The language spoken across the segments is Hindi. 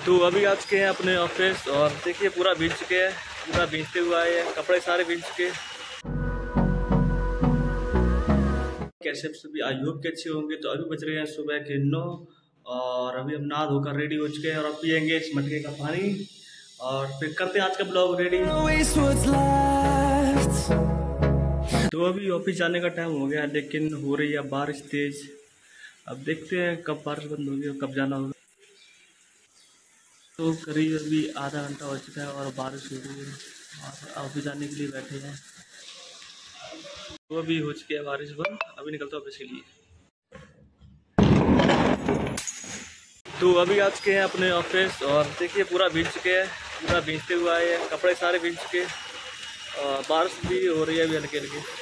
तो अभी आ चुके हैं अपने ऑफिस और देखिए पूरा भीग चुके हैं, पूरा भीगते हुए आए हैं, कपड़े सारे भीग चुके हैं। कैसे सभी आई होप के अच्छे होंगे। तो अभी बज रहे हैं सुबह के 9 और अभी हम नहा धोकर रेडी हो चुके हैं और अब पियेंगे इस मटके का पानी और फिर करते हैं आज का ब्लॉग रेडी। तो अभी ऑफिस जाने का टाइम हो गया लेकिन हो रही है बारिश तेज। अब देखते हैं कब बारिश बंद होगी और कब जाना होगा। तो करीब अभी आधा घंटा हो चुका है और बारिश हो रही है और ऑफिस जाने के लिए बैठे हैं। तो अभी हो चुकी है बारिश बंद, अभी निकलता ऑफिस के लिए। तो अभी आ चुके हैं अपने ऑफिस और देखिए पूरा भीग चुके हैं, पूरा भीगते हुए आए हैं, कपड़े सारे भीग चुके हैं और बारिश भी हो रही है अभी हल्की हल्की।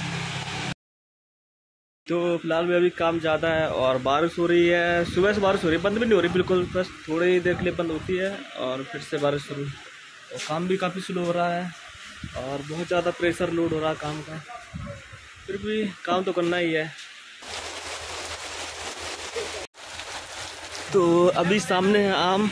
तो फिलहाल में अभी काम ज़्यादा है और बारिश हो रही है, सुबह से बारिश हो रही है, बंद भी नहीं हो रही बिल्कुल, बस थोड़ी देर के लिए बंद होती है और फिर से बारिश शुरू। और काम भी काफ़ी स्लो हो रहा है और बहुत ज़्यादा प्रेशर लोड हो रहा है काम का, फिर भी काम तो करना ही है। तो अभी सामने है आम,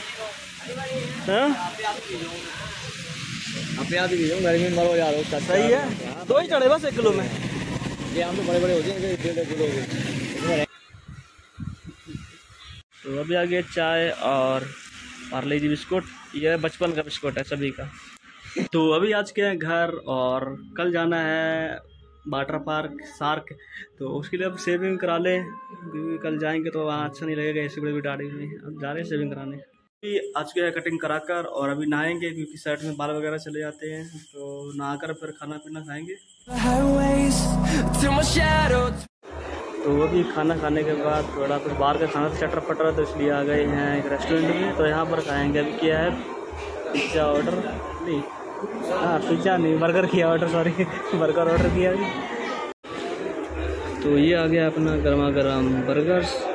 गर्मी में मरो यार, सही है, 2 ही चढ़े बस 1 किलो में। ये आम तो बड़े बड़े होते हैं, 1.5 किलो के। तो अभी आ गया चाय और पार्ले जी बिस्कुट, ये बचपन का बिस्कुट है सभी का। तो अभी आज के हैं घर और कल जाना है वाटर पार्क सार्क, तो उसके लिए अब शेविंग करा लें क्योंकि कल जाएंगे तो वहाँ अच्छा नहीं लगेगा ऐसी बड़ी गाड़ी में। अब जा रहे हैं शेविंग कराने। अभी आज के कटिंग कराकर और अभी नहाएंगे क्योंकि साइड में बाल वगैरह चले जाते हैं, तो नहाकर फिर खाना पीना खाएंगे। तो अभी खाना खाने के बाद थोड़ा कुछ बाहर का खाना चटर पटर, तो इसलिए आ गए हैं एक रेस्टोरेंट में, तो यहाँ पर खाएंगे। अभी किया है पिज़्ज़ा ऑर्डर, नहीं पिज़्ज़ा नहीं, बर्गर किया ऑर्डर, सॉरी बर्गर ऑर्डर किया अभी। तो ये आ गया अपना गर्मा गर्म बर्गर्स।